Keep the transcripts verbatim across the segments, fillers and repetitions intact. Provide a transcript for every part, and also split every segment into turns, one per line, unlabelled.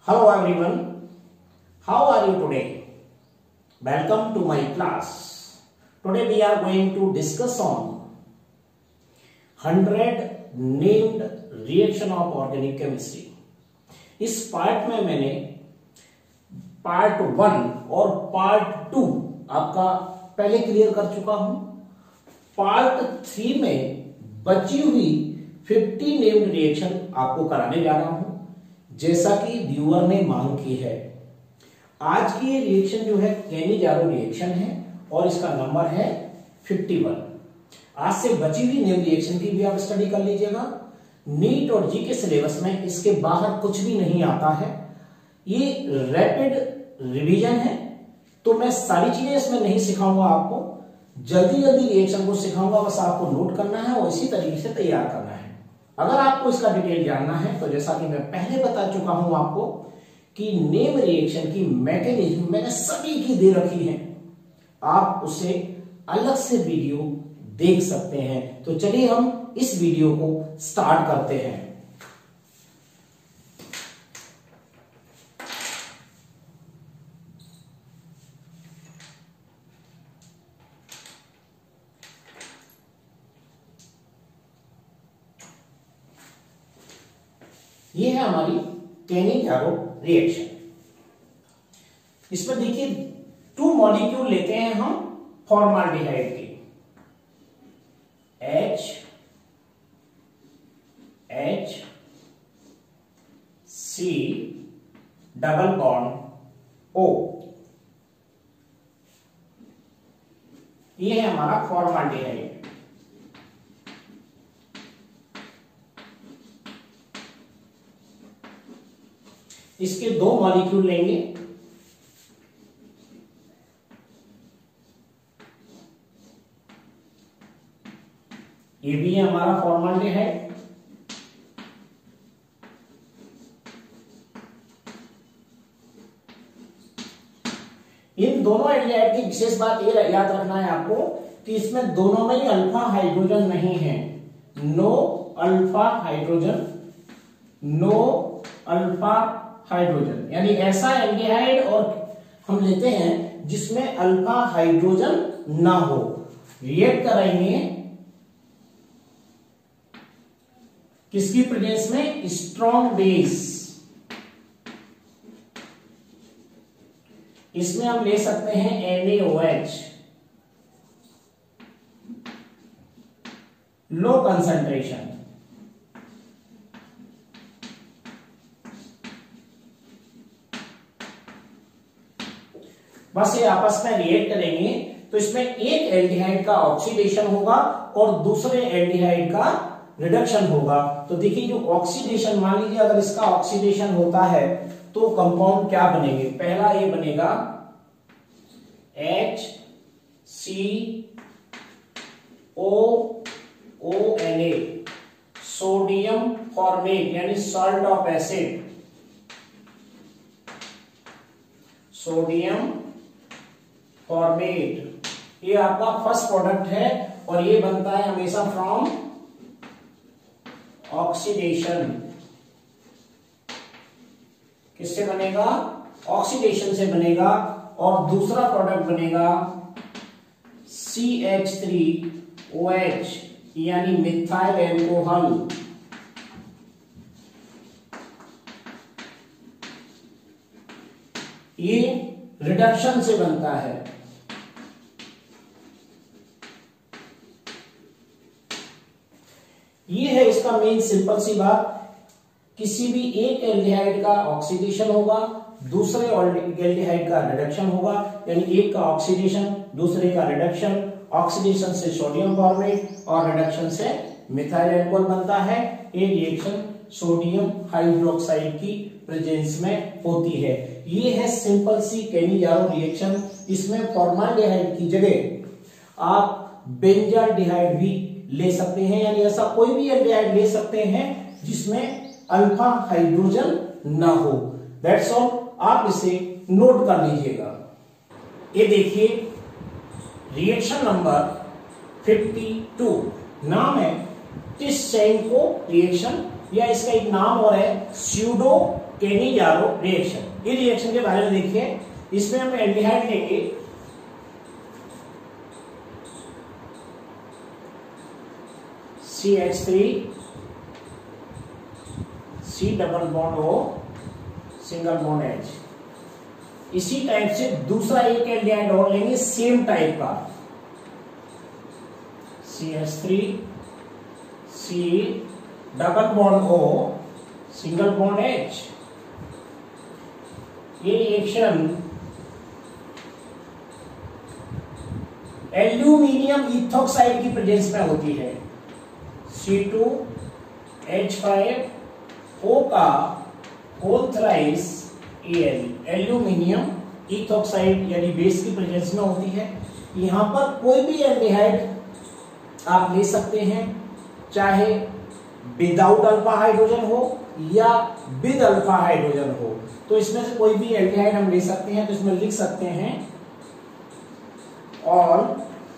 Hello everyone, how are you today? Welcome to my class. Today we are going to discuss on one hundred named reaction of organic chemistry. इस part में मैंने part one और part two आपका पहले clear कर चुका हूं। Part three में बची हुई पचास नेम्ड रिएक्शन आपको कराने जा रहा हूं जैसा कि व्यूअर ने मांग की है। आज की ये रिएक्शन जो है केनी-जारो रिएक्शन है और इसका नंबर है इक्यावन। आज से बची हुई नेम रिएक्शन की भी आप स्टडी कर लीजिएगा। नीट और जी के सिलेबस में इसके बाहर कुछ भी नहीं आता है। ये रैपिड रिवीजन है तो मैं सारी चीजें इसमें नहीं सिखाऊंगा आपको, जल्दी जल्दी रिएक्शन को सिखाऊंगा, बस आपको नोट करना है और इसी तरीके से तैयार करना है। अगर आपको इसका डिटेल जानना है तो जैसा कि मैं पहले बता चुका हूं आपको कि नेम रिएक्शन की मैकेनिज्म मैंने सभी की दे रखी है, आप उसे अलग से वीडियो देख सकते हैं। तो चलिए हम इस वीडियो को स्टार्ट करते हैं। ये है हमारी केनी-जारो रिएक्शन। इसमें देखिए टू मॉलिक्यूल लेते हैं हम फॉर्माल्डिहाइड के, H H C double bond O। ये है हमारा फॉर्माल्डिहाइड। इसके दो मॉलिक्यूल लेंगे, ये भी है हमारा फॉर्माल्डिहाइड। इन दोनों एल्डिहाइड की विशेष बात ये याद रखना है आपको कि इसमें दोनों में अल्फा हाइड्रोजन नहीं है। No alpha hydrogen, no alpha hydrogen, यानी ऐसा एल्डिहाइड और हम लेते हैं जिसमें अल्फा हाइड्रोजन ना हो। रिएक्ट कराएंगे किसकी प्रेजेंस में? Strong base. इसमें हम ले सकते हैं N A O H, low concentration. बस ये आपस में रिएक्ट करेंगे तो इसमें एक एल्डिहाइड का ऑक्सीडेशन होगा और दूसरे एल्डिहाइड का रिडक्शन होगा। तो देखिए जो ऑक्सीडेशन, मान लीजिए अगर इसका ऑक्सीडेशन होता है तो कंपाउंड क्या बनेंगे? पहला ये बनेगा H C O O N A, sodium formate यानी salt of acid, sodium formate. ये आपका फर्स्ट प्रोडक्ट है और ये बनता है हमेशा फ्रॉम ऑक्सीडेशन। किससे बनेगा? ऑक्सीडेशन से बनेगा। और दूसरा प्रोडक्ट बनेगा C H three O H यानी मिथाइल एल्कोहल। ये रिडक्शन से बनता है। ये है इसका मेन सिंपल सी बात, किसी भी एक एल्डिहाइड का ऑक्सीडेशन होगा, दूसरे एल्डिहाइड का रिडक्शन होगा, यानी एक का ऑक्सीडेशन दूसरे का रिडक्शन। ऑक्सीडेशन से सोडियम फॉर्मेट और रिडक्शन से मिथाइल एल्कोहल बनता है। ये रिएक्शन सोडियम हाइड्रोक्साइड की प्रेजेंस में होती है। ये है सिंपल सी केनी-जारो रिएक्शन। इसमें फॉर्माल्डिहाइड की जगह आप बेंजाल्डिहाइड भी ले सकते हैं, यानी ऐसा कोई भी एल्डिहाइड ले सकते हैं जिसमें अल्फा हाइड्रोजन ना हो। दैट्स ऑल, आप इसे नोट कर लीजिएगा। ये देखिए रिएक्शन नंबर बावन, नाम है टिस्चेंको रिएक्शन, या इसका एक नाम और है स्यूडो केनिजारो रिएक्शन। ये रिएक्शन के बारे में देखिए, इसमें हम एल्डिहाइड लेंगे C H three C double bond O single bond H. इसी टाइप से दूसरा एक एल्डिहाइड और लेंगे सेम टाइप का, C H three C double bond O single bond H. ये रिएक्शन एल्यूमिनियम इथोक्साइड की प्रेजेंस में होती है। C two H five O का whole thrice L aluminium ethoxide यानी बेस की प्रेजेंस में होती है। यहां पर कोई भी एल्डिहाइड आप ले सकते हैं, चाहे विदाउट अल्फा हाइड्रोजन हो या विद अल्फा हाइड्रोजन हो। तो इसमें से कोई भी एल्डिहाइड हम ले सकते हैं। तो इसमें लिख सकते हैं all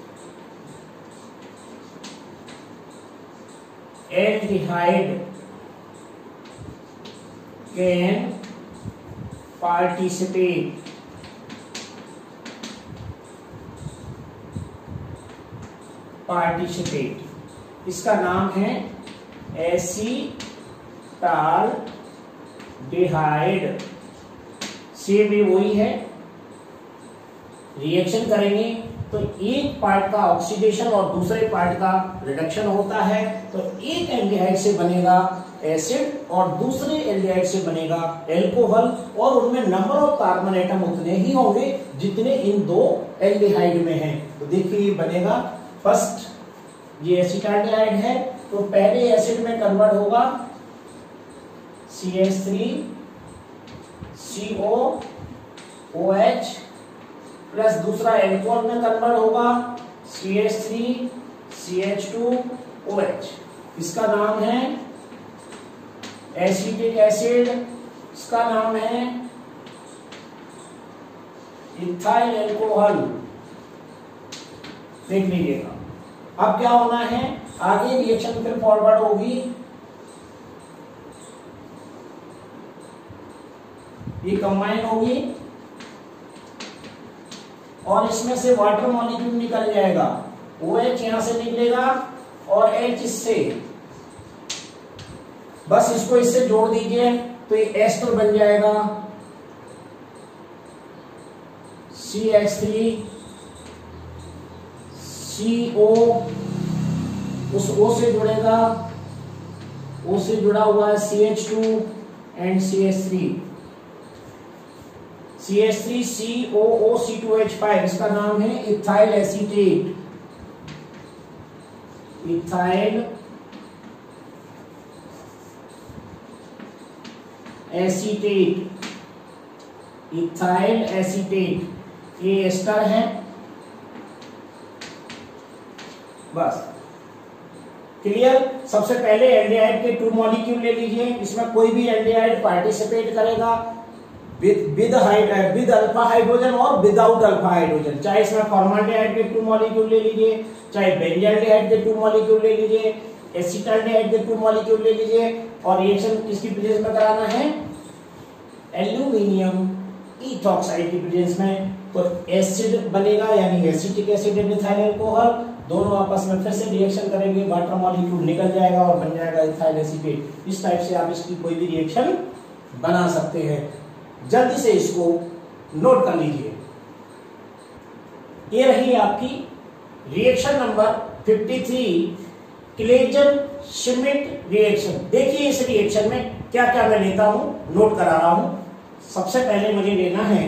aldehyde can participate participate इसका नाम है एसीटाल्डिहाइड। सेम भी वही है, रिएक्शन करेंगे तो एक पार्ट का ऑक्सीडेशन और दूसरे पार्ट का रिडक्शन होता है। तो एक एल्डिहाइड से बनेगा एसिड और दूसरे एल्डिहाइड से बनेगा एल्कोहल, और उनमें नंबर ऑफ कार्बन एटम उतने ही होंगे जितने इन दो एल्डिहाइड में हैं। तो देखिए ये बनेगा, फर्स्ट ये एसिटाल्डिहाइड है तो पहले एसिड में कन्वर्ट होगा C H three C O O H plus दूसरा एल्कोहल में कन्वर्ट होगा C H three C H two O H. इसका नाम है एसिटिक एसिड, इसका नाम है इथाइल एल्कोहल। देख लीजिएगा अब क्या होना है, आगे रिएक्शन फिर फॉरवर्ड होगी। ये कंबाइन होगी और इसमें से वाटर मॉलिक्यूल निकल जाएगा। OH यहां से निकलेगा और H इससे, बस इसको इससे जोड़ दीजिए तो ये एस्टर बन जाएगा। सी एच थ्री सी ओ, उस O से जुड़ेगा, O से जुड़ा हुआ है C H two and C H three, C H three C O O C two H five. इसका नाम है ethyl acetate, ethyl acetate, ethyl acetate. ये एस्टर है, बस क्लियर। सबसे पहले एल्डिहाइड के टू मॉलिक्यूल ले लीजिए, इसमें कोई भी एल्डिहाइड पार्टिसिपेट करेगा with with with alpha hydrogen और विदाउट अल्फा हाइड्रोजन। चाहे इसमें फॉर्माल्डिहाइड के टू मॉलिक्यूल ले लीजिए, चाहे बेंजाल्डिहाइड के टू मॉलिक्यूल ले लीजिए, एसिटाल्डिहाइड के टू मॉलिक्यूल ले लीजिए, और रिएक्शन किसकी प्रेजेंस में कराना है, एल्यूमिनियम इथोक्साइड की प्रेजेंस में। तो एसिड बनेगा यानी acetic acid and ethyl alcohol, दोनों आपस में फिर से रिएक्शन करेंगे, वाटर मॉलिक्यूल निकल जाएगा और बन जाएगा इथाइल एसीटेट। इस टाइप से आप इसकी कोई भी रिएक्शन बना सकते हैं। जल्दी से इसको नोट कर लीजिए। ये रही आपकी रिएक्शन नंबर तिरेपन, क्लेजन श्मिट रिएक्शन। देखिए इस रिएक्शन में क्या क्या मैं लेता हूं, नोट करा रहा हूं। सबसे पहले मुझे लेना है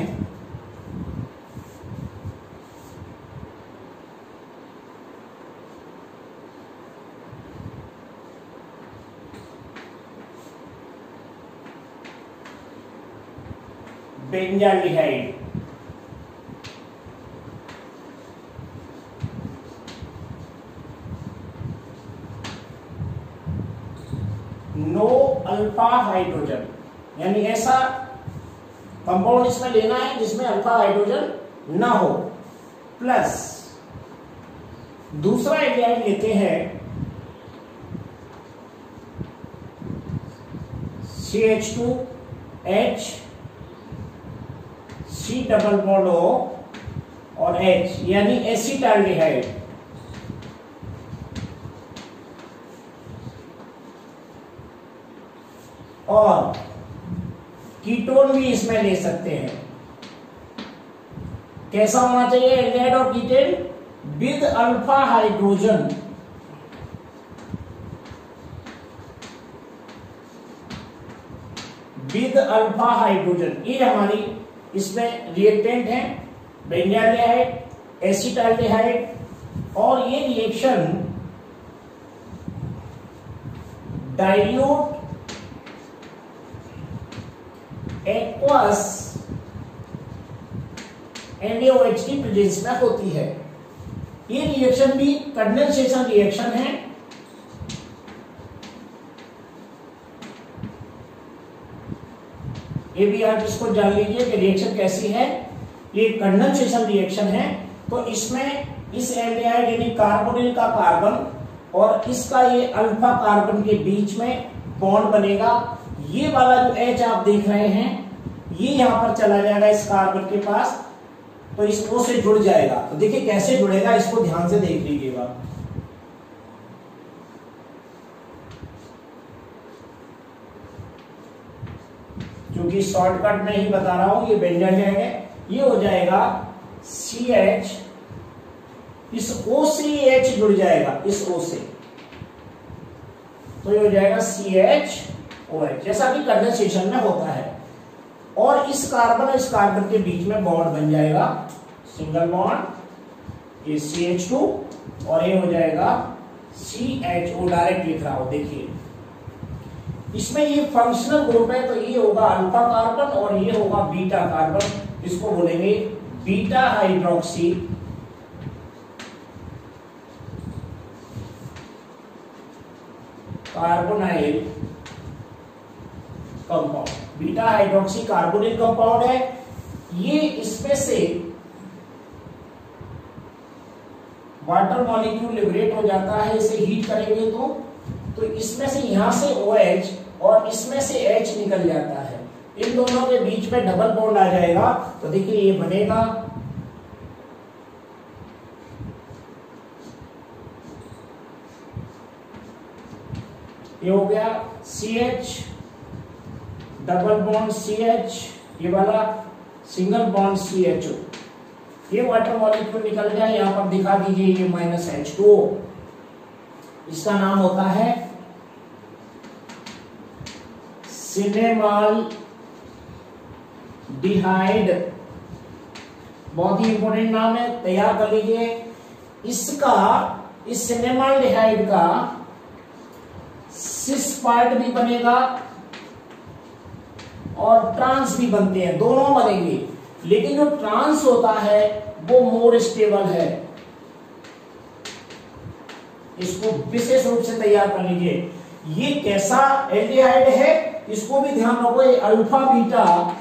बेंजाल्डिहाइड, नो अल्फा हाइड्रोजन, यानी ऐसा कंपाउंड इसमें लेना है जिसमें अल्फा हाइड्रोजन ना हो, प्लस दूसरा एल्डिहाइड लेते हैं C H two H, C double bond O और H यानी एसिटाल्डिहाइड। और कीटोन भी इसमें ले सकते हैं। कैसा होना चाहिए एल्डिहाइड और ketone? With alpha hydrogen. With alpha hydrogen, ये हमारी इसमें रिएक्टेंट है, बेंजाल्डिहाइड, एसिटाल्डिहाइड। और ये reaction dilute aqueous N A O H की प्रेजेंस में होती है। ये रिएक्शन भी कंडेंसेशन रिएक्शन है। ये भी आप इसको जान लीजिए कि रिएक्शन कैसी है। ये कंडेंसेशन रिएक्शन है। तो इसमें इस एल्डिहाइड यानी कार्बोनिल का कार्बन और इसका ये अल्फा कार्बन के बीच में बॉन्ड बनेगा। ये वाला जो H आप देख रहे हैं ये यहां पर चला जाएगा इस कार्बन के पास, तो इस O से जुड़ जाएगा। तो देखिए कैसे जुड़ेगा, इसको ध्यान से देख लीजिएगा। क्योंकि शॉर्टकट में ही बता रहा हूं, ये बेंजाल्डिहाइड है। ये हो जाएगा सी एच, इस O से ये H जुड़ जाएगा इस O से, तो ये हो जाएगा सी एच ओ एच, जैसा कि कंडेंसेशन में होता है। और इस कार्बन और इस कार्बन के बीच में बॉन्ड बन जाएगा, सिंगल बॉन्ड, ये सी एच टू और ये हो जाएगा सी एच ओ। डायरेक्ट लिख रहा हूं, देखिए इसमें ये फंक्शनल ग्रुप है, तो ये होगा अल्फा कार्बन और ये होगा बीटा कार्बन। इसको बोलेंगे beta hydroxy carbonyl compound. Beta hydroxy carbonyl compound है। ये इसमें से वाटर मॉलिक्यूल लिबरेट हो जाता है, इसे हीट करेंगे तो तो इसमें से यहां से OH और इसमें से H निकल जाता है। इन दोनों के बीच में डबल बॉन्ड आ जाएगा। तो देखिए ये बनेगा ये हो गया C H double bond C H, ये वाला single bond C H O. ये वाटर मॉलिक्यूल निकल गया, यहां पर दिखा दीजिए ये माइनस एच टू ओ। इसका नाम होता है सिनेमाल डिहाइड। बहुत ही इंपॉर्टेंट नाम है, तैयार कर लीजिए। इसका इस सिनेमाल डिहाइड का सिस पार्ट भी बनेगा और ट्रांस भी बनते हैं, दोनों बनेंगे। लेकिन जो ट्रांस होता है वो मोर स्टेबल है। इसको विशेष रूप से तैयार कर लीजिए। ये कैसा एल्डिहाइड है इसको भी ध्यान रखो। ये अल्फा बीटा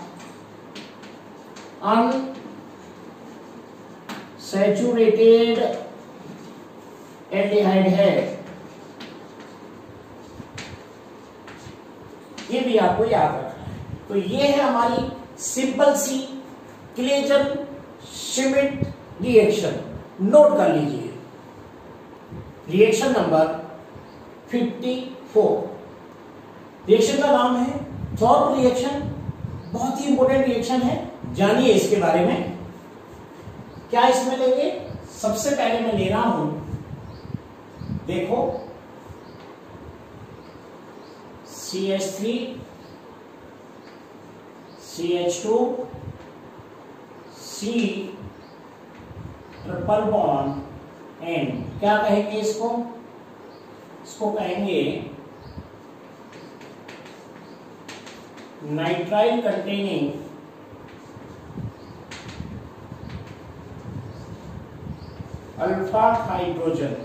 अनसैचुरेटेड एल्डिहाइड है। ये भी आपको याद रखना है। तो ये है हमारी simple C Claisen Schmidt reaction. Note कर लीजिए reaction number fifty four. Reaction का नाम है थॉर्प रिएक्शन। बहुत ही इंपॉर्टेंट रिएक्शन है, जानिए इसके बारे में। क्या इसमें लेंगे, सबसे पहले मैं ले रहा हूं, देखो C H three C H two C triple bond N. क्या कहेंगे इसको, इसको कहेंगे नाइट्राइल कंटेनिंग अल्फा हाइड्रोजन।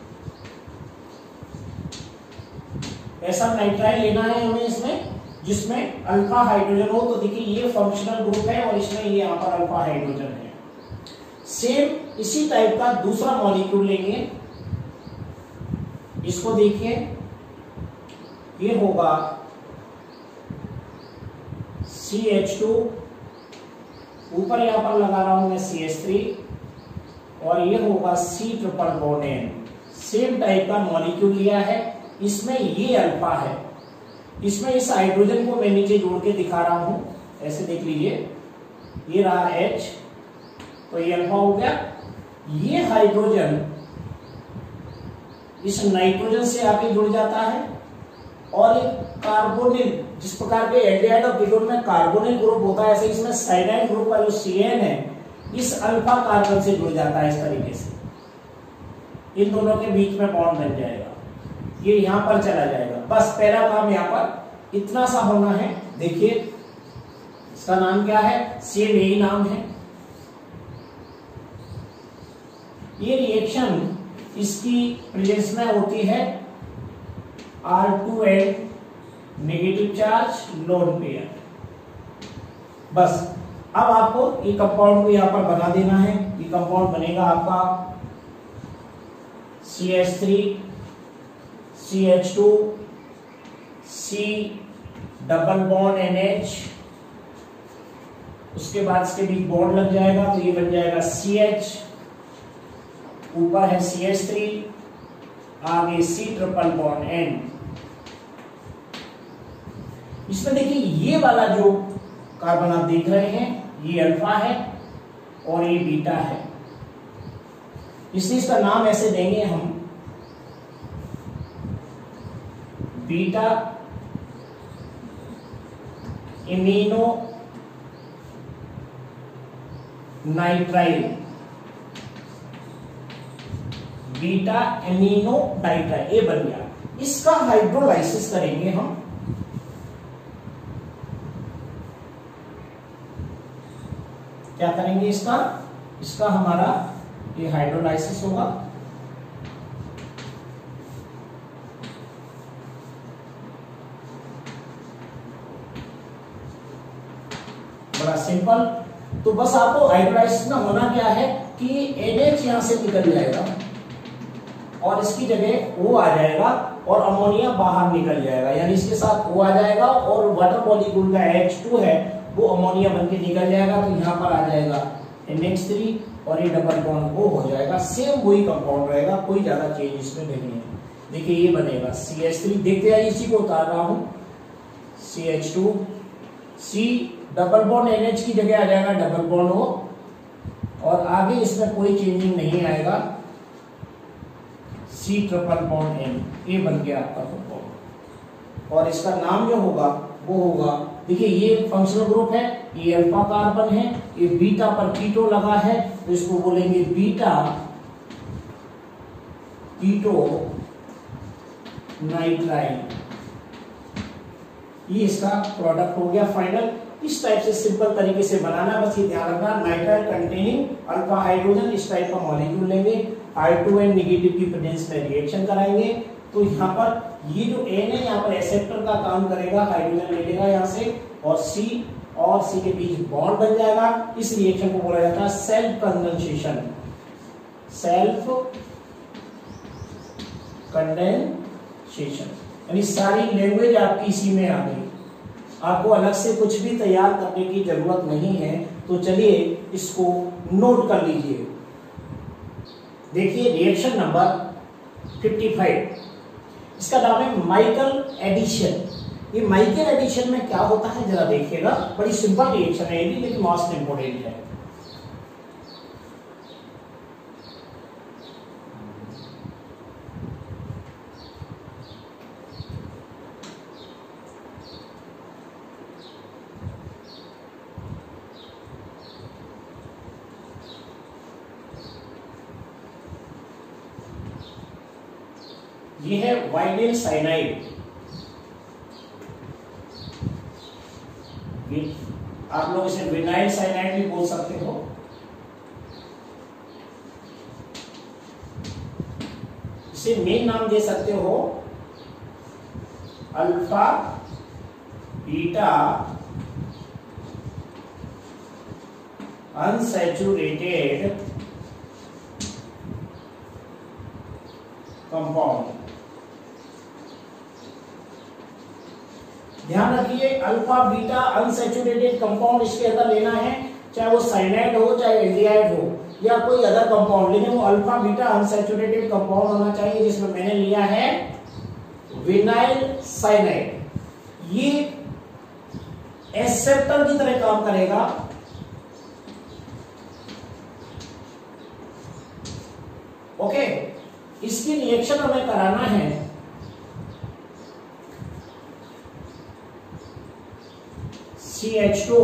ऐसा नाइट्राइल लेना है हमें इसमें जिसमें अल्फा हाइड्रोजन हो। तो देखिए ये फंक्शनल ग्रुप है और इसमें ये यहां पर अल्फा हाइड्रोजन है। सेम इसी टाइप का दूसरा मॉलिक्यूल लेंगे, इसको देखिए ये होगा सी एच टू, ऊपर यहां पर लगा रहा हूं मैं सी एच थ्री, और ये होगा C triple bond N. Same type का मॉलिक्यूल लिया है, इसमें ये अल्फा है, इसमें इस हाइड्रोजन को मैं नीचे जोड़ के दिखा रहा हूं, ऐसे देख लीजिए, ये रहा H, तो ये अल्फा हो गया। ये हाइड्रोजन इस नाइट्रोजन से आके जुड़ जाता है, और एक कार्बोनिल, जिस प्रकार के एल्डिहाइड और कीटोन में कार्बोनिल ग्रुप होता है, ऐसे इसमें साइनाइड ग्रुप का जो सी एन है इस अल्फा कार्बन से जुड़ जाता है। इस तरीके से इन दोनों के बीच में बॉन्ड बन जाएगा, ये यहां पर चला जाएगा। बस पहला काम यहां पर इतना सा होना है। देखिए इसका नाम क्या है, सेम यही नाम है। ये रिएक्शन इसकी प्रेजेंस में होती है R two N negative charge lone pair. बस अब आपको ये कंपाउंड को यहां पर बना देना है। ये कंपाउंड बनेगा आपका C H three, C H two, C double bond N H, उसके बाद इसके बीच बॉन्ड लग जाएगा, तो ये बन जाएगा सी एच, ऊपर है सी एच थ्री, आगे C ट्रिपल बॉन्ड N। इसमें देखिए ये वाला जो कार्बन आप देख रहे हैं, ये अल्फा है और ये बीटा है, इसलिए इसका नाम ऐसे देंगे हम beta imino nitrile, beta amino nitrile, ये बन गया। इसका हाइड्रोलाइसिस करेंगे हम। क्या करेंगे इसका, इसका हमारा ये हाइड्रोलाइसिस होगा। बड़ा सिंपल। तो बस आपको हाइड्रोलाइसिस में होना क्या है कि एन एच यहां से निकल जाएगा और इसकी जगह O आ जाएगा और अमोनिया बाहर निकल जाएगा, यानी इसके साथ O आ जाएगा और वाटर मॉलिक्यूल का एच टू है वो अमोनिया बनके निकल जाएगा, तो यहां पर आ जाएगा एन एच थ्री और ये डबल बॉन्ड O हो जाएगा। सेम वही कंपाउंड रहेगा, कोई ज्यादा चेंज इसमें नहीं है। देखिए ये बनेगा सी एच थ्री, देखते हैं इसी को उतार रहा हूं, C H two, C double bond N H की जगह आ जाएगा डबल बॉन्ड O, और आगे इसमें कोई चेंजिंग नहीं आएगा, C ट्रिपल बॉन्ड N, ये बन गया आपका कंपाउंड। और इसका नाम जो होगा वो होगा, देखिए ये फंक्शनल ग्रुप है, ये अल्फा कार्बन है, ये बीटा पर कीटो लगा है, तो इसको बोलेंगे बीटा कीटो नाइट्राइल। ये इसका प्रोडक्ट हो गया फाइनल। इस टाइप से सिंपल तरीके से बनाना, बस ये ध्यान रखना, नाइट्राइल कंटेनिंग अल्फा हाइड्रोजन, इस टाइप का मॉलिक्यूल लेंगे, आर टू एन नेगेटिव की प्रेजेंस में रिएक्शन कराएंगे, तो यहाँ पर ये जो N है यहाँ पर एक्सेप्टर का काम करेगा, हाइड्रोजन ले लेगा यहाँ से, और C और C के बीच बॉन्ड बन जाएगा। इस रिएक्शन को बोला जाता है सेल्फ कंडेंसेशन, सेल्फ कंडेंसेशन, यानी सारी लैंग्वेज आपकी इसी में आ गई, आपको अलग से कुछ भी तैयार करने की जरूरत नहीं है। तो चलिए इसको नोट कर लीजिए। देखिए रिएक्शन नंबर पचपन, इसका नाम है माइकल एडिशन। ये माइकल एडिशन में क्या होता है जरा देखिएगा, बड़ी सिंपल रिएक्शन है ये भी, लेकिन मोस्ट इंपोर्टेंट है। ये है वाइनिल साइनाइड, आप लोग इसे विनाइल साइनाइड भी बोल सकते हो। इसे मेन नाम दे सकते हो अल्फा बीटा अनसैचुरेटेड कंपाउंड। ध्यान रखिए, अल्फा बीटा अनसैचुरेटेड कंपाउंड इसके अंदर लेना है, चाहे वो साइनाइड हो चाहे एल्डिहाइड हो या कोई अदर कंपाउंड, लेकिन वो अल्फा बीटा अनसैचुरेटेड कंपाउंड होना चाहिए, जिसमें मैंने लिया है विनाइल साइनाइड। ये एक्सेप्टर की तरह काम करेगा। ओके, इसकी रिएक्शन हमें कराना है C H two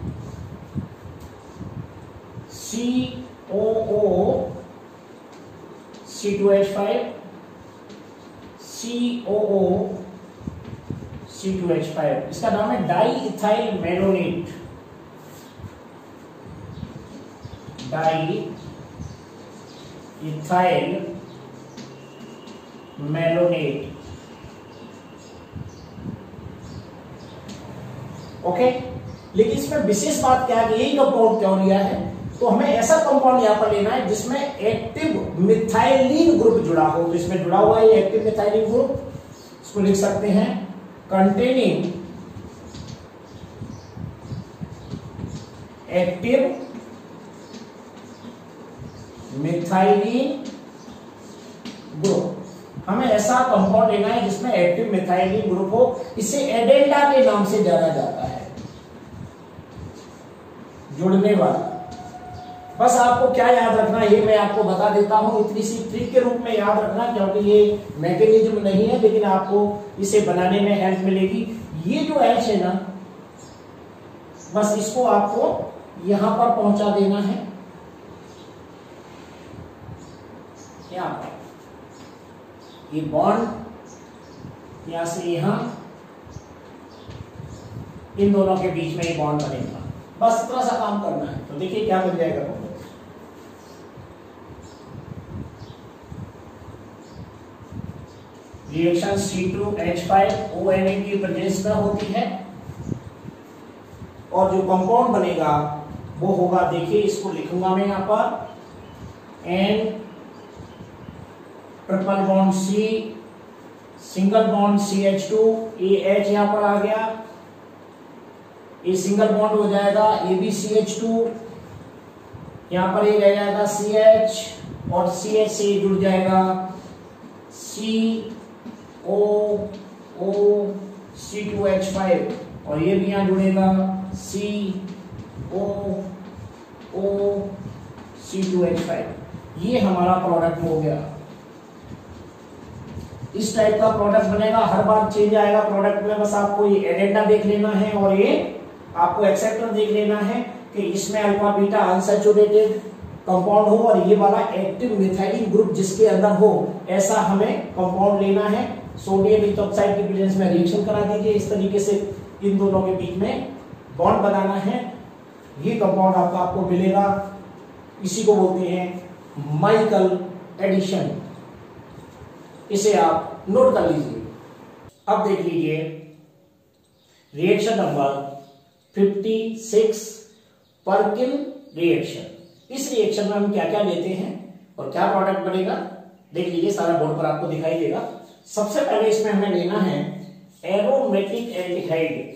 C O O C two H five C O O C two H five. इसका नाम है diethyl malonate. Diethyl malonate. Okay, लेकिन इसमें विशेष बात क्या है, यही कंपाउंड क्यों लिया है, तो हमें ऐसा कंपाउंड यहां पर लेना है जिसमें एक्टिव मिथाइलिन ग्रुप जुड़ा हो। तो इसमें जुड़ा हुआ है एक्टिव मिथाइलिन ग्रुप, इसको लिख सकते हैं कंटेनिंग एक्टिव मिथाइलिन ग्रुप। हमें ऐसा कंपाउंड लेना है जिसमें एक्टिव मिथाइलिन ग्रुप हो। इसे एडेंडा के नाम से जाना जाता है, जुड़ने वाला। बस आपको क्या याद रखना है ये मैं आपको बता देता हूं, इतनी सी ट्रिक के रूप में याद रखना, क्योंकि ये मैकेनिज्म नहीं है, लेकिन आपको इसे बनाने में हेल्प मिलेगी। ये जो एच है ना, बस इसको आपको यहां पर पहुंचा देना है, यहां पर ये बॉन्ड यहां से यहां, इन दोनों के बीच में ये बॉन्ड बनेगा। बस इतना सा काम करना है। तो देखिए क्या बन जाएगा, reaction C two H five O N A की प्रेजेंस में होती है, और जो कंपाउंड बनेगा वो होगा, देखिए इसको लिखूंगा मैं यहां पर, N triple bond C, single bond C H two, A H यहां पर आ गया, ये सिंगल बॉन्ड हो जाएगा A B C H two, यहां पर ये रह जाएगा सी एच, और सी एच से जुड़ जाएगा C O O C two H five, और ये भी यहां जुड़ेगा C O O C two H five. ये हमारा प्रोडक्ट हो गया। इस टाइप का प्रोडक्ट बनेगा, हर बार चेंज आएगा प्रोडक्ट में। बस आपको ये एडेंडा देख लेना है और ये आपको एक्सेप्टर देख लेना है कि इसमें अल्फा बीटा अनसैचुरेटेड कंपाउंड हो और ये वाला एक्टिव मिथाइलिन ग्रुप जिसके अंदर हो, ऐसा हमें कंपाउंड लेना है। सोडियम इथोक्साइड की प्रेजेंस में रिएक्शन करा दीजिए, इस तरीके से इन दोनों के बीच में बॉन्ड बनाना है। ये कंपाउंड आपका आपको मिलेगा, इसी को बोलते हैं माइकल एडिशन। इसे आप नोट कर लीजिए। अब देख लीजिए रिएक्शन नंबर छप्पन, पर्किन रिएक्शन। इस रिएक्शन में हम क्या क्या लेते हैं और क्या प्रोडक्ट बनेगा, देख लीजिए, सारा बोर्ड पर आपको दिखाई देगा। सबसे पहले इसमें हमें लेना है एरोमेटिक एल्डिहाइड।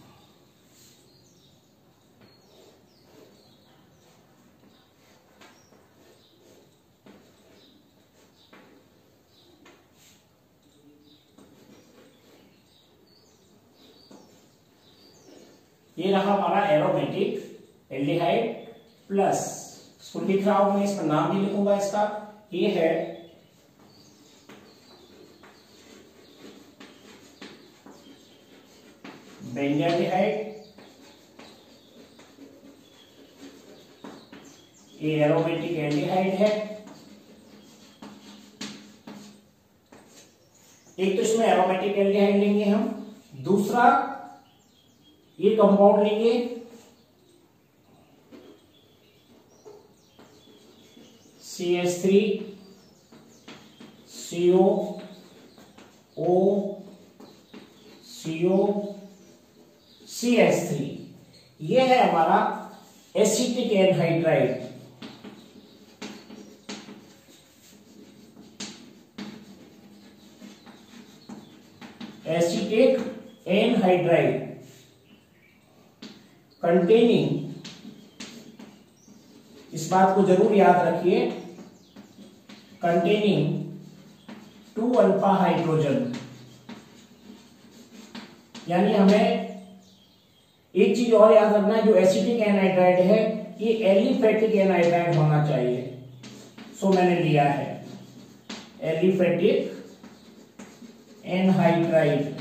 ये रहा हमारा एरोमेटिक एल्डिहाइड प्लस, इसको लिख रहा हूं मैं, इसका नाम भी लिखूंगा इसका, ये है बेंजाल्डिहाइड, ये एरोमेटिक एल्डिहाइड है। एक तो इसमें एरोमेटिक एल्डिहाइड लेंगे हम, दूसरा ये कंपाउंड लेंगे C H three C O O C O C H three, ये है हमारा acetic anhydride. Acetic anhydride containing, इस बात को जरूर याद रखिए, कंटेनिंग टू अल्फा हाइड्रोजन। यानी हमें एक चीज और याद रखना है, जो एसिटिक एनहाइड्राइड है ये एलिफेटिक एनहाइड्राइड होना चाहिए। सो मैंने लिया है एलिफेटिक एनहाइड्राइड।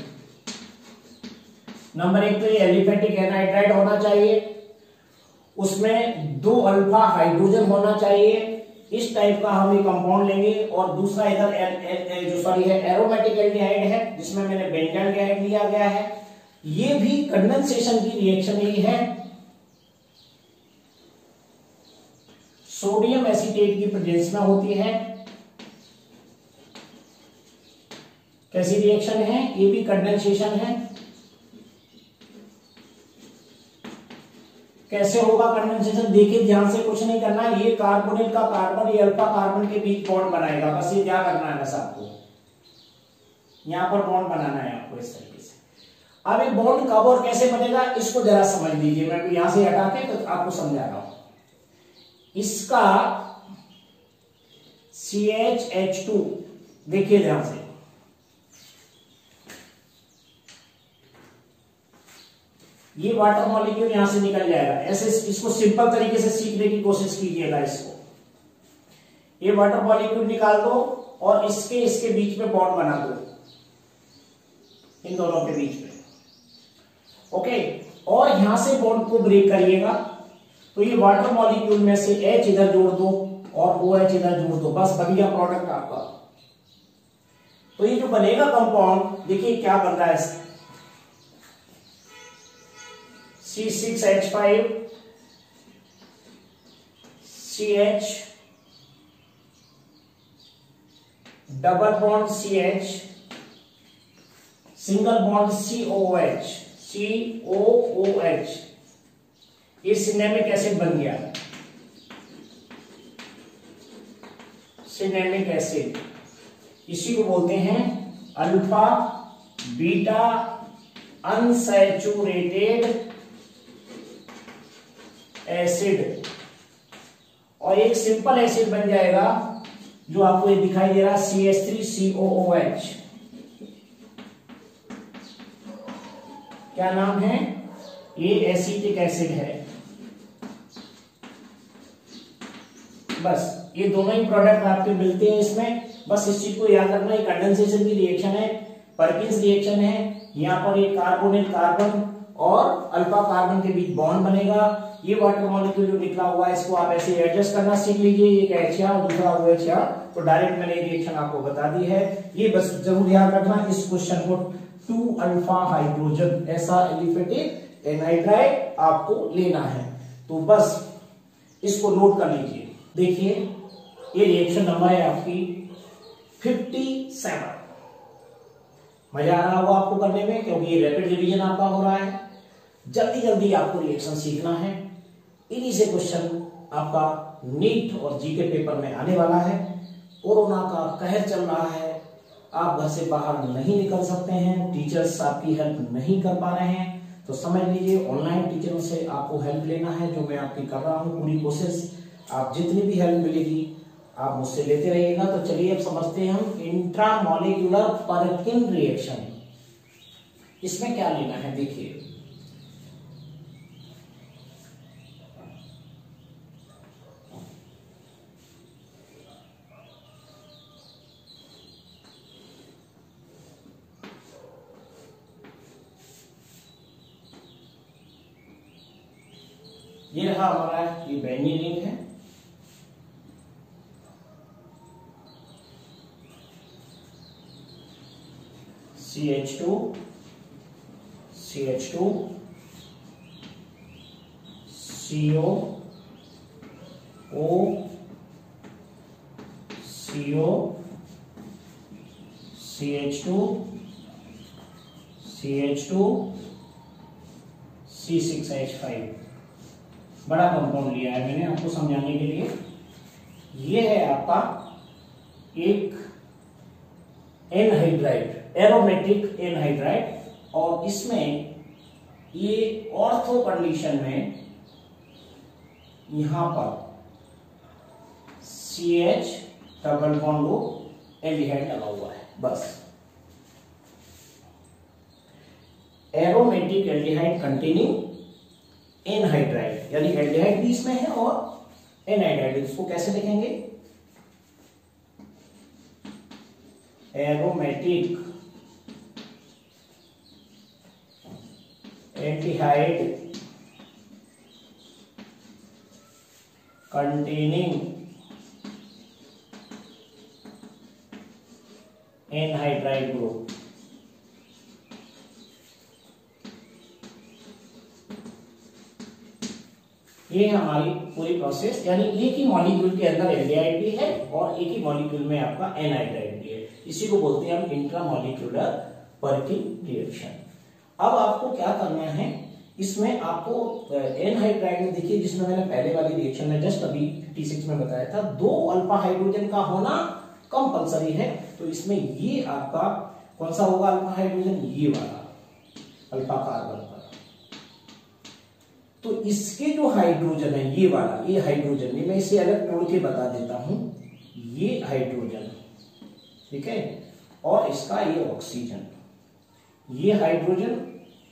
नंबर एक तो ये एलिफेटिक एनहाइड्राइड होना चाहिए, उसमें दो अल्फा हाइड्रोजन होना चाहिए, इस टाइप का हम ये कंपाउंड लेंगे। और दूसरा इधर जो सॉरी है एरोमेटिक एल्डिहाइड है, जिसमें मैंने बेंजल एल्डिहाइड लिया गया है। ये भी कंडेंसेशन की रिएक्शन ही है, सोडियम एसीटेट की प्रेजेंस में होती है। कैसी रिएक्शन है? ये भी कंडेंसेशन है। कैसे होगा कंडेंसेशन? देखिए ध्यान से, कुछ नहीं करना, ये कार्बोनेट का कार्बन ये अल्फा कार्बन के बीच बॉन्ड बनाएगा, बस ये ध्यान रखना है बस आपको, यहां पर बॉन्ड बनाना है आपको इस तरीके से। अब ये बॉन्ड कब और कैसे बनेगा इसको जरा समझ लीजिए, मैं भी यहां से हटा के तो आपको समझा रहा हूं। इसका सी एच एच टू देखिए ध्यान से, ये वाटर मॉलिक्यूल यहां से निकल जाएगा। ऐसे इसको सिंपल तरीके से सीखने की कोशिश कीजिएगा। इसको ये वाटर मॉलिक्यूल निकाल दो और इसके इसके बीच में बॉन्ड बना दो, इन दोनों के बीच में, ओके। और यहां से बॉन्ड को ब्रेक करिएगा, तो ये वाटर मॉलिक्यूल में से H इधर जोड़ दो और OH इधर जोड़ दो, बस बन गया प्रोडक्ट आपका। तो ये जो बनेगा कंपाउंड, देखिए क्या बन रहा है, C six H five C H double bond C H single bond C O H C O O H, ये सिनेमिक एसिड बन गया। सिनेमिक एसिड इसी को बोलते हैं अल्फा बीटा अनसैचुरेटेड एसिड। और एक सिंपल एसिड बन जाएगा जो आपको ये दिखाई दे रहा है, C H three C O O H. क्या नाम है? ये एसिटिक एसिड है। बस ये दोनों ही प्रोडक्ट आपके मिलते हैं इसमें, बस इस चीज को याद रखना, ये कंडेंसेशन की रिएक्शन है, परकिंस रिएक्शन है। यहाँ पर एक कार्बोनेट कार्बन और अल्फा कार्बन के बीच बॉन्ड बनेगा। ये वाटर मॉलिक्यूल जो निकला हुआ है इसको आप ऐसे एडजस्ट करना सीख लीजिए, एक एच और दूसरा ओ एच, तो डायरेक्ट मैंने ये रिएक्शन आपको बता दी है। ये बस जरूर याद रखना इस क्वेश्चन को, टू अल्फा हाइड्रोजन ऐसा एलिफेटिक एनहाइड्राइड आपको लेना है, तो बस इसको नोट कर लीजिए। देखिए ये रिएक्शन नंबर है आपकी फिफ्टी सेवन। मजा आ रहा होगा आपको करने में, क्योंकि ये रैपिड रिवीजन आपका हो रहा है। जल्दी जल्दी आपको रिएक्शन सीखना है, इन्हीं से क्वेश्चन आपका नीट और जीके पेपर में आने वाला है। कोरोना का कहर चल रहा है, आप घर से बाहर नहीं निकल सकते हैं, टीचर्स आपकी हेल्प नहीं कर पा रहे हैं, तो समझ लीजिए ऑनलाइन टीचरों से आपको हेल्प लेना है, जो मैं आपकी कर रहा हूँ पूरी कोशिश। आप जितनी भी हेल्प मिलेगी आप मुझसे लेते रहिएगा। तो चलिए अब समझते हैं हम इंट्रामॉलिक्यूलर परकिन रिएक्शन, इसमें क्या लेना है। देखिए ये रहा हमारा ये बेंजीन रिंग है, C H two C H two C O O C O C H two C H two C six H five. बड़ा कंपाउंड लिया है मैंने आपको समझाने के लिए। ये है आपका एक एनहाइड्राइड, एरोमेटिक एनहाइड्राइड, और इसमें ये ऑर्थो कंडीशन में यहां पर सी एच डबल बॉन्ड वो एल्डिहाइड लगा हुआ है। बस एरोमेटिक एल्डिहाइड कंटेनिंग एनहाइड्राइड, यानी एल्डिहाइड भी इसमें है और एनहाइड्राइड। इसको कैसे लिखेंगे? Aromatic aldehyde containing anhydride group। ये हमारी पूरी प्रोसेस, यानी एक ही मॉलिक्यूल के अंदर एल्डिहाइड भी है और एक ही मॉलिक्यूल में आपका एनहाइड्राइड भी है। इसी को बोलते हैं हम इंट्रामॉलिक्यूलर पर्किंग रिएक्शन। अब आपको क्या करना है, इसमें आपको एनहाइड्राइड में देखिए, जिसमें मैंने पहले वाली रिएक्शन में जस्ट अभी छप्पन में बताया था, दो अल्फा हाइड्रोजन का होना कंपलसरी है। तो इसमें ये आपका कौन सा होगा अल्फा हाइड्रोजन? ये वाला अल्फा कार्बन का। तो इसके जो हाइड्रोजन है ये वाला, ये हाइड्रोजन नहीं, मैं इसे अलग तोड़ के बता देता हूं। ये हाइड्रोजन, ठीक है, और इसका ये ऑक्सीजन, ये हाइड्रोजन,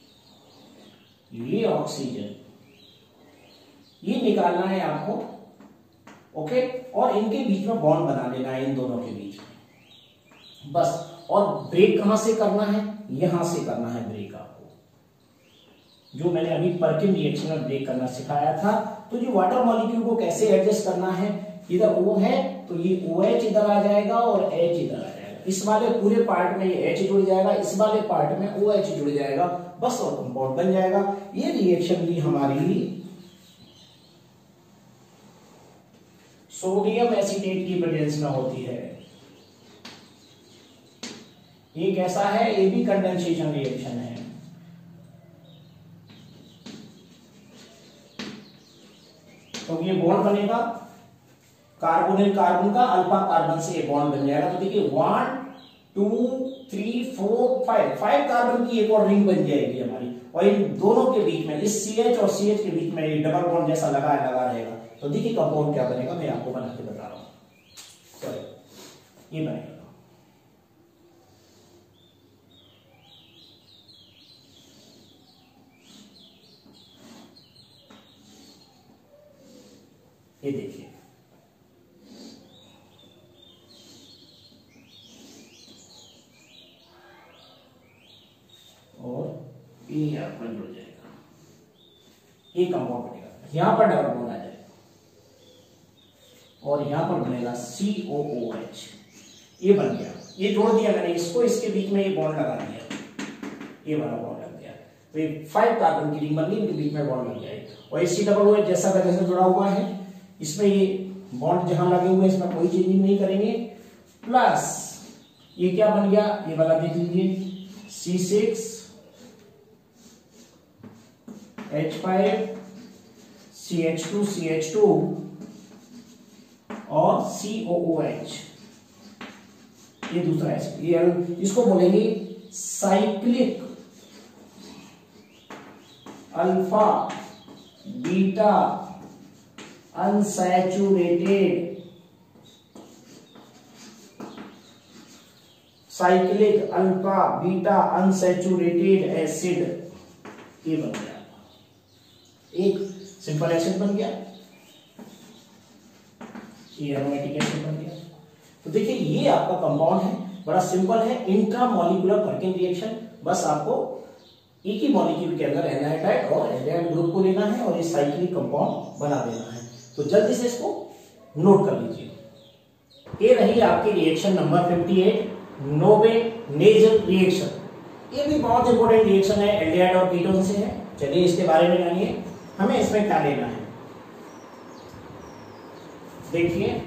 ये ऑक्सीजन, ये निकालना है आपको, ओके। और इनके बीच में बॉन्ड बना लेना है, इन दोनों के बीच में, बस। और ब्रेक कहां से करना है? यहां से करना है ब्रेक आपको, जो मैंने अभी पर्किन रिएक्शन में ब्रेक करना सिखाया था। तो जो वाटर मॉलिक्यूल को कैसे एडजस्ट करना है, इधर O है तो ये OH इधर आ जाएगा और H इधर आ जाएगा। इस वाले पूरे पार्ट में ये H जुड़ जाएगा, इस वाले पार्ट में OH जुड़ जाएगा, बस, और कंपाउंड बन जाएगा। ये रिएक्शन भी हमारी सोडियम एसीटेट की प्रेजेंस में होती है। ये कैसा है? ये भी कंडेंसेशन रिएक्शन है। तो ये बॉन्ड बनेगा कार्बोनिल कार्बन का, अल्फा कार्बन से ये बॉन्ड बन जाएगा। तो देखिए one two three four five, five carbon की एक और रिंग बन जाएगी हमारी, और इन दोनों के बीच में, इस सी एच और सी एच के बीच में ये डबल बॉन्ड जैसा लगा लगा रहेगा। तो देखिए कंपाउंड क्या बनेगा, मैं आपको बना के बता रहा हूं। सॉरी, ये बनेगा, ये देखिए, और ये आपका जुड़ जाएगा, ये कंपाउंड बनेगा। यहां पर डबल बॉन्ड आ जाएगा और यहां पर बनेगा सी ओ ओ एच। ये बन गया, ये जोड़ दिया मैंने इसको, इसके बीच में ये बॉन्ड लगा दिया, ये वाला बॉन्ड लग गया। तो ये फाइव कार्बन की रिंग बन गई, इनके बीच में बॉन्ड लग जाएगा। और ये सी डबल ओ एच जैसा का जैसा जुड़ा हुआ है, इसमें ये बॉन्ड जहां लगे हुए इसमें कोई चेंजिंग नहीं करेंगे। प्लस ये क्या बन गया, ये वाला देख लीजिए, C six H five C H two C H two और सी ओ ओ एच, ये दूसरा एसिड। ये इसको बोलेंगे cyclic alpha beta unsaturated cyclic alpha beta unsaturated acid. ये बन गया, एक सिंपल एसिड बन गया, ये एरोमेटिक एसिड बन गया। तो देखिए ये आपका कंपाउंड है, बड़ा सिंपल है, इंट्रामॉलिक्यूलर पर्किन रिएक्शन। बस आपको एक ही मॉलिक्यूल के अंदर एनहाइड्राइड और एल्डिहाइड ग्रुप को लेना है और ये साइक्लिक कंपाउंड बना देना है। तो जल्दी से इसको नोट कर लीजिए। ये रही आपकी रिएक्शन नंबर अट्ठावन, नोबे-नेजल रिएक्शन। ये भी बहुत इंपॉर्टेंट रिएक्शन है, एल्डिहाइड और कीटोन से है। चलिए इसके बारे में जानिए, हमें इसमें क्या लेना है। देखिए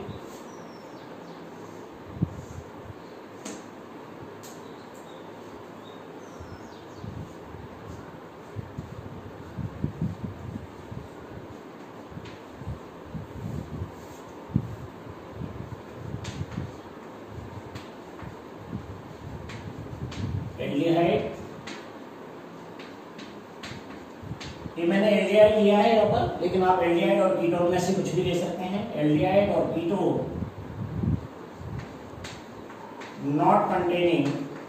एल्डिहाइड एल्डिहाइड लिया है यहाँ पर, लेकिन आप एल्डिहाइड और कीटोन में से कुछ भी ले सकते हैं। एल्डिहाइड और ketone not containing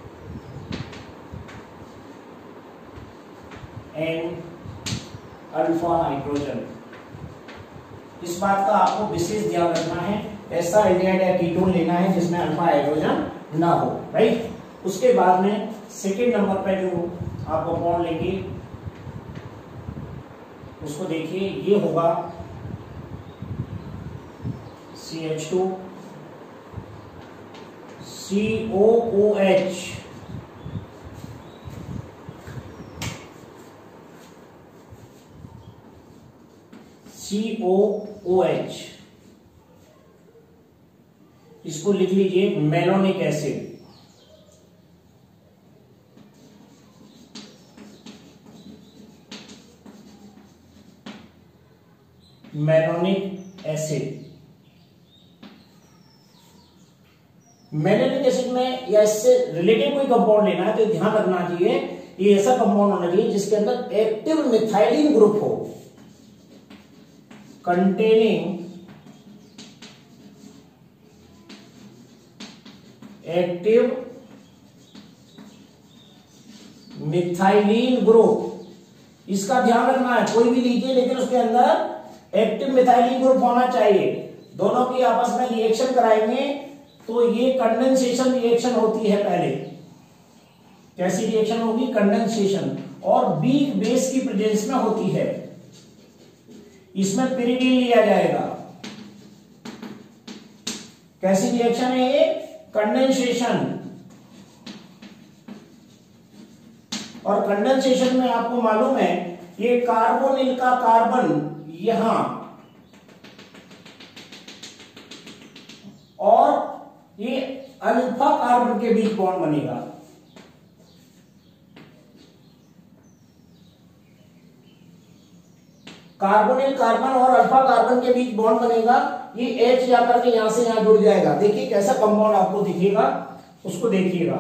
an alpha hydrogen. इस बात का आपको विशेष ध्यान रखना है, ऐसा एल्डिहाइड या कीटोन लेना है जिसमें अल्फा हाइड्रोजन ना हो, राइट। उसके बाद में सेकेंड नंबर पे जो आप कंपाउंड लेंगे उसको देखिए, ये होगा C H two C O O H. C O O H, इसको लिख लीजिए malonic acid. Malonic acid, malonic acid में या इससे रिलेटेड कोई कंपाउंड लेना है तो ध्यान रखना चाहिए ये ऐसा कंपाउंड होना चाहिए जिसके अंदर एक्टिव मिथाइलिन ग्रुप हो, कंटेनिंग एक्टिव मिथाइलिन ग्रुप। इसका ध्यान रखना है, कोई भी लीजिए लेकिन उसके अंदर एक्टिव मिथाइलिन ग्रुप होना चाहिए। दोनों की आपस में रिएक्शन कराएंगे तो ये कंडेंसेशन रिएक्शन होती है। पहले कैसी रिएक्शन होगी? कंडेंसेशन, और वीक बेस की प्रेजेंस में होती है। इसमें पिरिडीन लिया जाएगा। कैसी रिएक्शन है ये? कंडेंसेशन। और कंडेंसेशन में आपको मालूम है ये कार्बोनिल का कार्बन यहां और ये अल्फा कार्बन के बीच बॉन्ड बनेगा। कार्बोनिल कार्बन और अल्फा कार्बन के बीच बॉन्ड बनेगा। ये H जाकर के यहां से यहां जुड़ जाएगा। देखिए कैसा कंपाउंड आपको दिखेगा, उसको देखिएगा।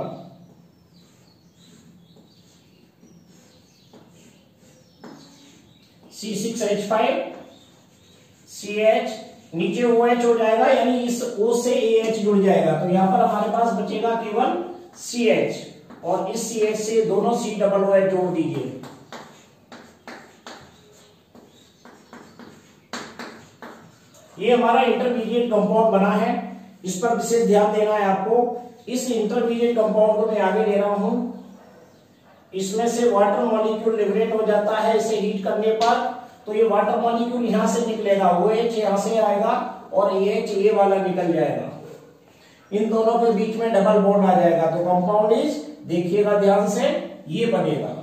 C six H five C H, नीचे ओ एच हो जाएगा, यानी इस O से ए एच जुड़ जाएगा। तो यहां पर हमारे पास बचेगा केवल सी एच, और इस सी एच से दोनों C डबल ओ एच जोड़ दीजिए। ये हमारा इंटरमीडिएट कंपाउंड बना है, इस पर विशेष ध्यान देना है आपको। इस इंटरमीडिएट कंपाउंड को मैं आगे ले रहा हूं। इसमें से वाटर मॉलिक्यूल लिबरेट हो जाता है इसे हीट करने पर, तो ये वाटर मॉलिक्यूल यहां से निकलेगा, वो एच यहां से आएगा और ये एच ये वाला निकल जाएगा। इन दोनों के बीच में डबल बॉन्ड आ जाएगा, तो कंपाउंड इज, देखिएगा ध्यान से, ये बनेगा।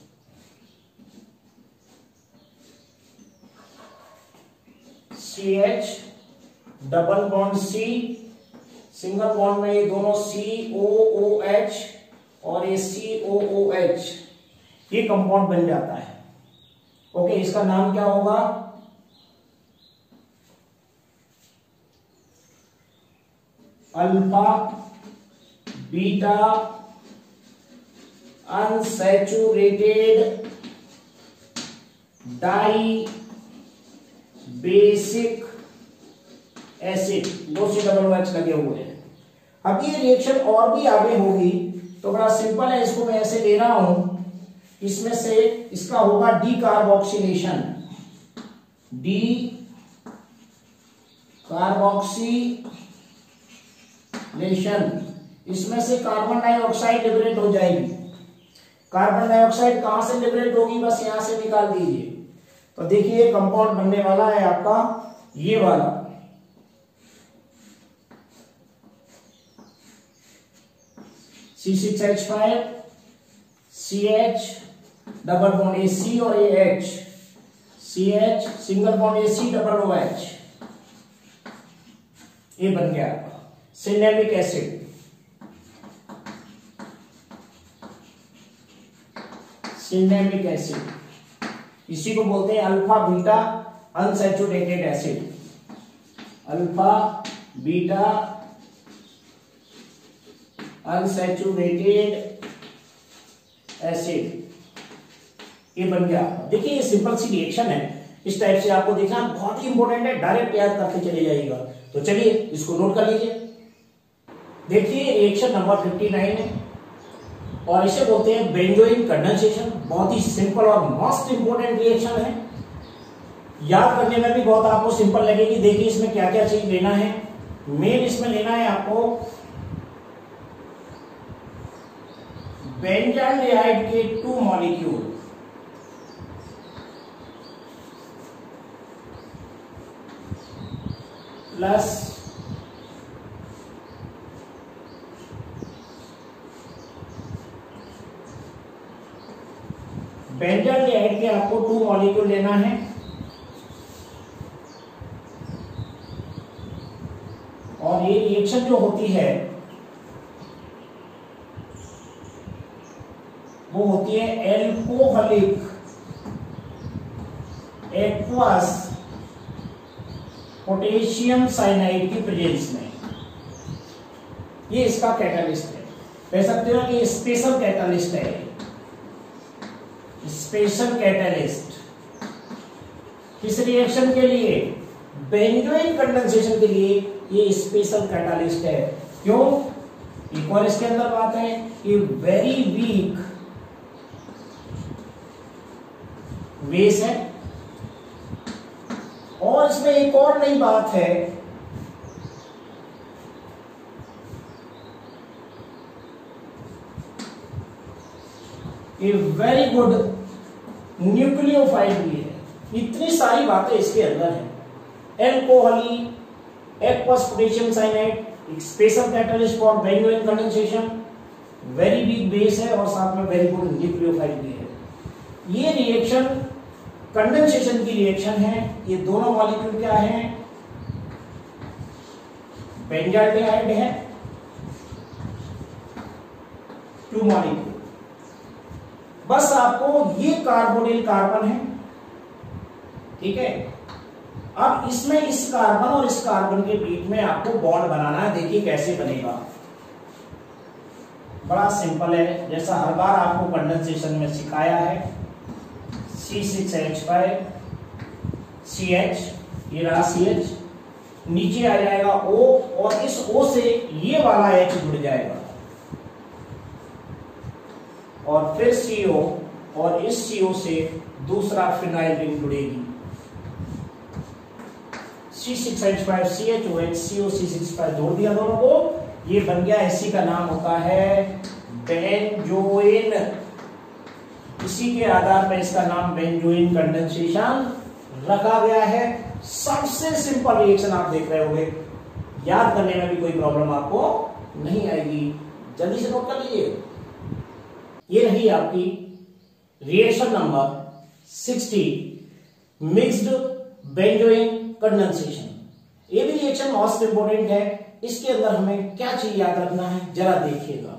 C H double bond C, single bond में ये दोनों सी ओ ओ एच और ये सी ओ ओ एच, ये कंपाउंड बन जाता है। ओके, इसका नाम क्या होगा? Alpha beta unsaturated dibasic acid, दो सी डबल एच लगे हुए हैं। अब ये रिएक्शन और भी आगे होगी तो बड़ा सिंपल है, इसको मैं ऐसे ले रहा हूं। इसमें से इसका होगा डी कार्बोक्सिलेशन, डी कार्बोक्सिलेशन। इसमें से कार्बन डाइऑक्साइड लिबरेट हो जाएगी। कार्बन डाइऑक्साइड कहां से लिबरेट होगी? बस यहां से निकाल दीजिए। तो देखिए कंपाउंड बनने वाला है आपका ये वाला, C six H five C H double bond A C और A H, C H single bond A C double O H, ये बन गया सिनेमिक एसिड। सिनेमिक एसिड इसी को बोलते हैं alpha beta unsaturated acid. Alpha beta unsaturated acid, ये बन गया। देखिए ये सिंपल सी रिएक्शन है, इस टाइप से आपको देखना बहुत ही इंपॉर्टेंट है, डायरेक्ट याद करके चले जाइएगा। तो चलिए इसको नोट कर लीजिए। देखिए रिएक्शन नंबर उनसठ है और इसे बोलते हैं बेंजोइन कंडेंसेशन। बहुत ही सिंपल और मोस्ट इंपोर्टेंट रिएक्शन है, याद करने में भी बहुत आपको सिंपल लगेगी। देखिए इसमें क्या क्या चीज लेना है। मेन इसमें लेना है आपको बेंजाल्डिहाइड के टू मॉलिक्यूल, प्लस बेंजाल्डिहाइड के आपको टू मॉलिक्यूल लेना है और ये रिएक्शन जो होती है वो होती है एल्कोहलिक एक्वस पोटेशियम साइनाइड की प्रेजेंस में। ये इसका कैटालिस्ट है, कह सकते हो कि स्पेशल कैटालिस्ट है, स्पेशल कैटालिस्ट। किस रिएक्शन के लिए? बेंजोइन कंडेंसेशन के लिए ये स्पेशल कैटालिस्ट है। क्यों? एक और इसके अंदर बात है कि वेरी वीक बेस है और इसमें एक और नई बात है, ये वेरी गुड न्यूक्लियोफाइल भी है। इतनी सारी बातें इसके अंदर है। Alcoholic aqueous potassium cyanide, special catalyst for benzoin condensation, very weak base है और साथ में वेरी गुड न्यूक्लियोफाइल भी है। ये रिएक्शन कंडेंसेशन की रिएक्शन है। ये दोनों मॉलिक्यूल क्या है? बेंजाल्डिहाइड है, टू मॉलिक्यूल। बस आपको ये कार्बोनिल कार्बन है, ठीक है। अब इसमें इस कार्बन और इस कार्बन के बीच में आपको बॉन्ड बनाना है। देखिए कैसे बनेगा, बड़ा सिंपल है, जैसा हर बार आपको कंडेंसेशन में सिखाया है। C six H five C H, ये रहा सी एच, नीचे आ जाएगा O और इस O से ये वाला H जुड़ जाएगा और फिर सी ओ और इस सी ओ से दूसरा फिनाइल रिंग जुड़ेगी। C six H five C H O H C O C six five जोड़ दिया दोनों को, ये बन गया। इसी का नाम होता है बेंजोइन। इसी के आधार पर इसका नाम बेंजोइन कंडेंसेशन रखा गया है। सबसे सिंपल रिएक्शन आप देख रहे होंगे, याद करने में भी कोई प्रॉब्लम आपको नहीं आएगी। जल्दी से नोट कर लीजिए। ये रही आपकी रिएक्शन नंबर साठ, मिक्स्ड बेंजोइन कंडेंसेशन। ये भी रिएक्शन मोस्ट इंपोर्टेंट है। इसके अंदर हमें क्या चीज याद रखना है, जरा देखिएगा।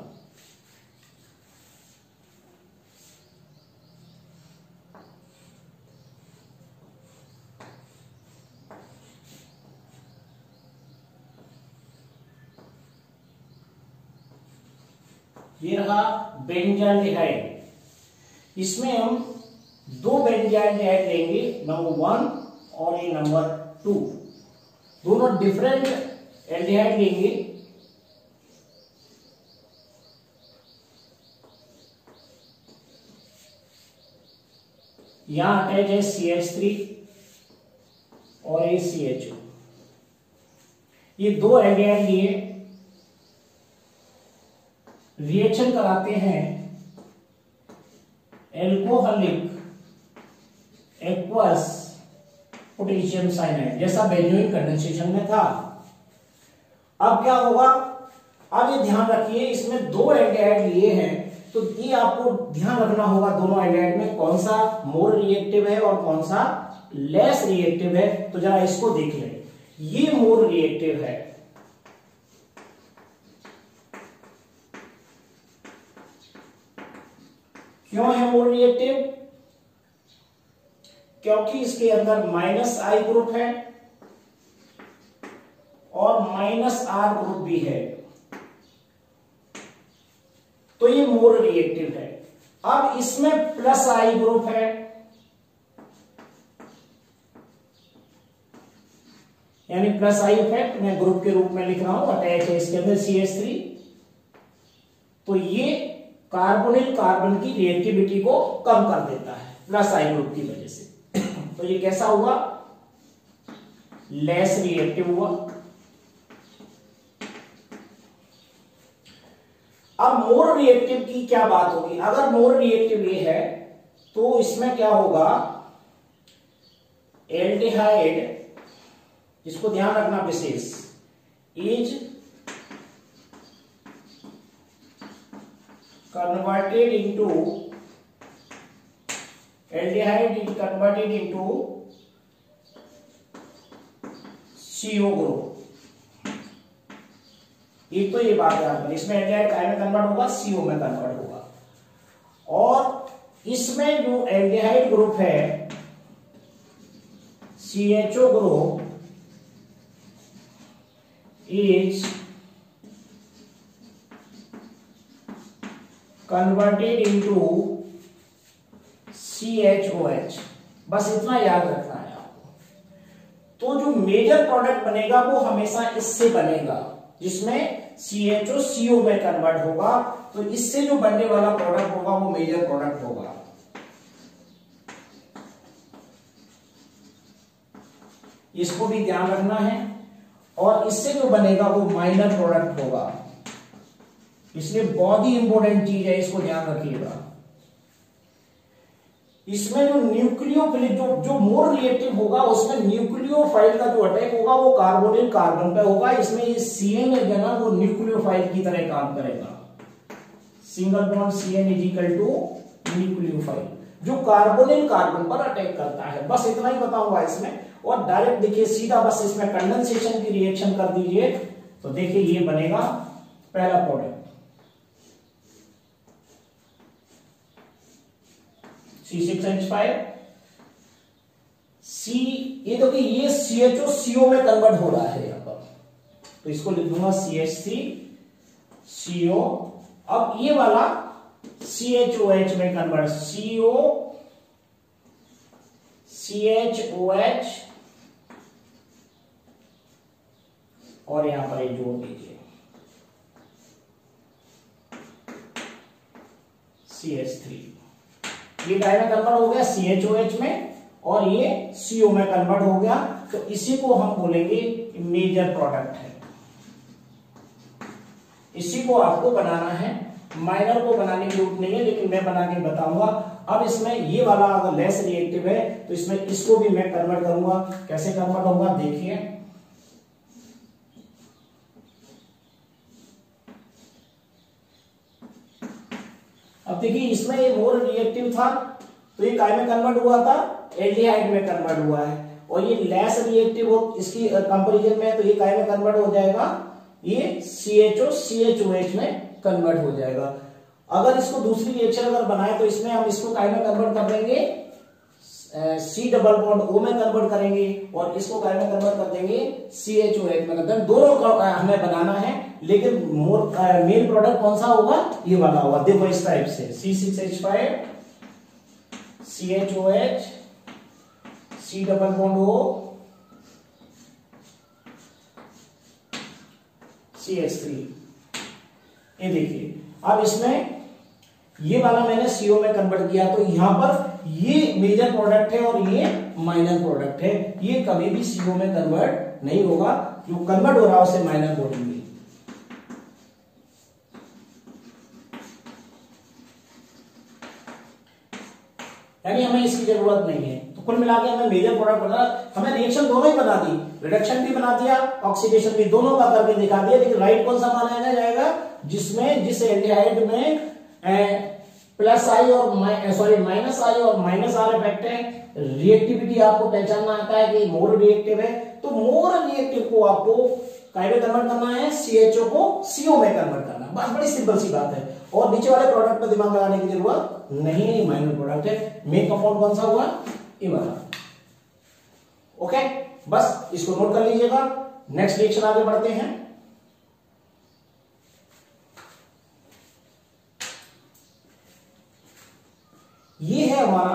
ये रहा बेंजाल्डिहाइड। इसमें हम दो बेंजाल्डिहाइड लेंगे, नंबर वन और ये नंबर टू। दोनों डिफरेंट एल्डिहाइड लेंगे। यहां अटैच है सी एच थ्री और ये सी एच ओ। ये दो एल्डिहाइड लिए रिएक्शन कराते हैं एल्कोहलिक एक्वस पोटेशियम साइनाइड, जैसा बेंजोइन कंडेंसेशन में था। अब क्या होगा, अब ये ध्यान रखिए, इसमें दो एल्डिहाइड लिए हैं तो ये आपको ध्यान रखना होगा दोनों एल्डिहाइड में कौन सा मोर रिएक्टिव है और कौन सा लेस रिएक्टिव है। तो जरा इसको देख लें। ये मोर रिएक्टिव है, क्यों है मोर रिएक्टिव? क्योंकि इसके अंदर माइनस आई ग्रुप है और माइनस आर ग्रुप भी है, तो ये मोर रिएक्टिव है। अब इसमें प्लस आई ग्रुप है, यानी प्लस आई इफेक्ट मैं ग्रुप के रूप में लिख रहा हूं, अटैच है इसके अंदर सी एच थ्री। तो ये कार्बोनिल कार्बन की रिएक्टिविटी को कम कर देता है प्लस आई ग्रुप की वजह से। तो ये कैसा हुआ, लेस रिएक्टिव हुआ। अब मोर रिएक्टिव की क्या बात होगी, अगर मोर रिएक्टिव ये है तो इसमें क्या होगा, एल्डिहाइड, जिसको ध्यान रखना विशेष, is converted into, aldehyde is converted into CO group. एक तो ये बात है, इसमें एल्डिहाइड काय में कन्वर्ट होगा, सीओ में कन्वर्ट होगा। और इसमें जो एल्डिहाइड ग्रुप है C H O group is converted into C H O H. बस इतना याद रखना है आपको। तो जो मेजर प्रोडक्ट बनेगा वो हमेशा इससे बनेगा, जिसमें सी एच ओ सी ओ में कन्वर्ट होगा। तो इससे जो बनने वाला प्रोडक्ट होगा वो मेजर प्रोडक्ट होगा। इसको भी ध्यान रखना है। और इससे जो बनेगा वो माइनर प्रोडक्ट होगा, इसलिए बहुत ही इंपॉर्टेंट चीज है, इसको ध्यान रखिएगा। इसमें जो न्यूक्लियोफिलिक, जो जो मोर रिएक्टिव होगा उसमें न्यूक्लियोफाइल का जो अटैक होगा वो कार्बोनिल कार्बन पे होगा। इसमें ये सी एन है ना, वो न्यूक्लियोफाइल की तरह काम करेगा। Single bond C N is equal to nucleophile, जो कार्बोनिल कार्बन पर अटैक करता है। बस इतना ही बताऊंगा इसमें। और डायरेक्ट देखिए सीधा बस इसमें कंडेंसेशन की रिएक्शन कर दीजिए, तो देखिए ये बनेगा पहला product C six H five C. ये देखिए ये सी एच ओ सी ओ में कन्वर्ट हो रहा है यहां पर, तो इसको लिख दूंगा सी एच थ्री सी ओ। अब ये वाला सी एच ओ एच में convert, C O C H O H, और यहां पर ये जोड़ दीजिए सी एच थ्री। ये काय में कन्वर्ट हो गया सी एच ओ एच में, और ये सी ओ में कन्वर्ट हो गया। तो इसी को हम बोलेंगे मेजर प्रोडक्ट है। इसी को आपको बनाना है, माइनर को बनाने की जरूरत नहीं है, लेकिन मैं बना के बताऊंगा। अब इसमें ये वाला अगर लेस रिएक्टिव है तो इसमें इसको भी मैं कन्वर्ट करूंगा। कैसे कन्वर्ट होगा देखिए, अब देखिए इसमें ये मोर रिएक्टिव था तो ये काय में कन्वर्ट हुआ था, एल्डिहाइड में कन्वर्ट हुआ है। और ये लेस रिएक्टिव हो इसकी कंपैरिजन में, तो ये काय में कन्वर्ट हो जाएगा, ये C H O C H O H में कन्वर्ट हो जाएगा। अगर इसको दूसरी रिएक्शन अगर बनाए तो इसमें हम इसको काय में कन्वर्ट कर देंगे, सी डबल बॉन्ड ओ में कन्वर्ट करेंगे, और इसको काय में कन्वर्ट कर देंगे सी एच ओ एच में कन्वर्ट। दोनों हमें बनाना है, लेकिन मोर मेन प्रोडक्ट कौन सा होगा, ये वाला होगा। देखो इस टाइप से C six H five C H O H C double bond O C H three. ये देखिए अब इसमें ये वाला मैंने सीओ में कन्वर्ट किया, तो यहां पर ये मेजर प्रोडक्ट है और ये माइनर प्रोडक्ट है। ये कभी भी सीओ में कन्वर्ट नहीं होगा, जो कन्वर्ट हो रहा है उसे माइनर बोलेंगे। यानी हमें इसकी जरूरत नहीं है। तो कुल मिला के हमें मेजर प्रोडक्ट बना, हमें रिएक्शन दोनों ही बना दी, रिडक्शन भी बना दिया, ऑक्सीडेशन भी, दोनों का करके दिखा दिया। लेकिन राइट कौन सा माना जाएगा, जिसमें जिस एल्डिहाइड में प्लस आई और सॉरी माइनस आई और माइनस आर इफेक्ट है। रिएक्टिविटी आपको पहचानना आता है कि मोर रिएक्टिव है, तो मोर रिएक्टिव को आपको काय में कन्वर्ट करना है, सीएचओ को सीओ में कन्वर्ट करना। बस बड़ी सिंपल सी बात है। और नीचे वाले प्रोडक्ट पर दिमाग लगाने की जरूरत नहीं है, माइनर प्रोडक्ट है। मेन कंपाउंड कौन सा हुआ, ये वाला। ओके, बस इसको नोट कर लीजिएगा। नेक्स्ट रिएक्शन आगे बढ़ते हैं। हमारा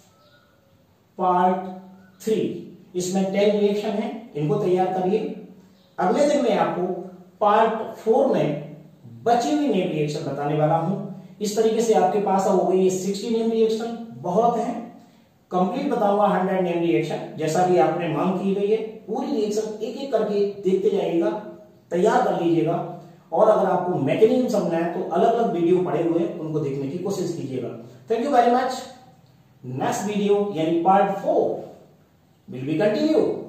पार्ट थ्री, इसमें टेन रिएक्शन है, इनको तैयार करिए। अगले दिन मैं आपको पार्ट फोर में बची हुई नेम रिएक्शन बताने वाला हूं। इस तरीके से आपके पास हो गई सिक्सटी नेम रिएक्शन, बहुत है। कंप्लीट बताऊंगा हंड्रेड नेम रिएक्शन, जैसा भी आपने मांग की गई है। पूरी रिएक्शन एक एक करके देखते जाइएगा, तैयार कर लीजिएगा। और अगर आपको मैकेनिज्म समझना है तो अलग अलग वीडियो पड़े हुए हैं, उनको देखने की कोशिश कीजिएगा। Thank you very much. Next video यानी part four will be continue.